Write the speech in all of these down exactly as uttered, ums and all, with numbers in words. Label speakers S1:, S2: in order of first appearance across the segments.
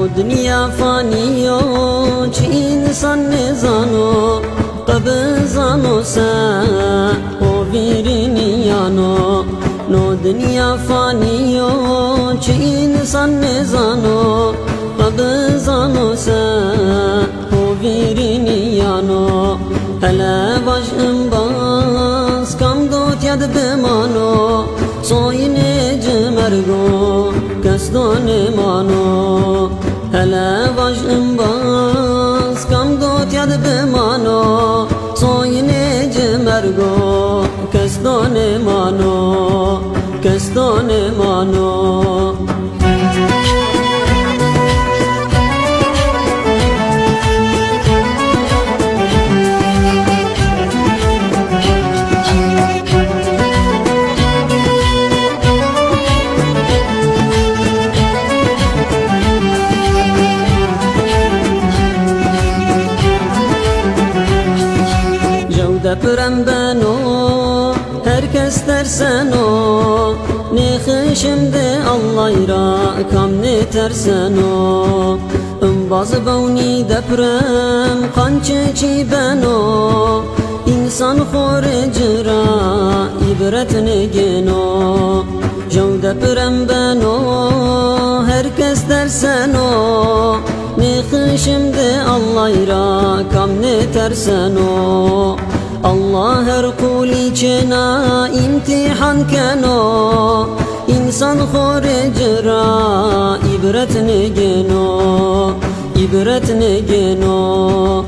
S1: دنیا فانیو چی انسان نزانو قبضانو سا او ویرینیانو نو دنیا فانیو چی انسان نزانو قبضانو سا او ویرینیانو هلا وجم باز کم دوت ید بمانو سوین جمرگو کس دون مانو هلا وجم باز کم دوت ید بمانو سوین جمرگو کس دون مانو کس دون مانو دپرم بنو herkes terseno ne şimdi Allah ra kam ne terseno bazı bavni deprem kançı çi beno insan xorejra ibret ne geno jav deprem beno herkes terseno ne şimdi Allah ra kam ne terseno Allah her kuli çena imtihan keno insan xorejra ibret ne geno ibret ne geno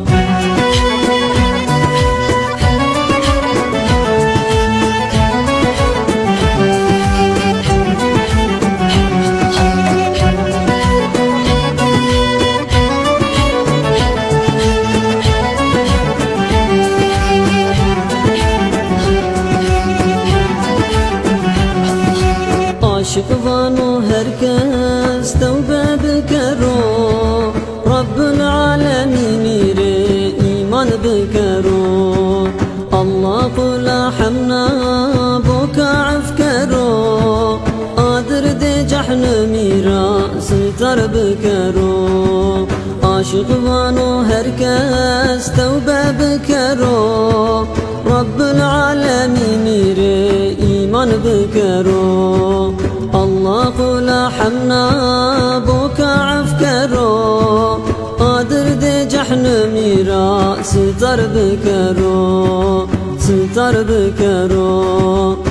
S1: شكوانو herkes tevbe bikero Rabbul alemin re iman bikero Allah kula hamna boka afkero Adir de cahnemira sitar bikero Aşıkvano herkes tevbe bikero Rabbul alemin re iman bikero Allah kula hamna boka afkero Qadir de cahnemira sitar bikero sitar bikero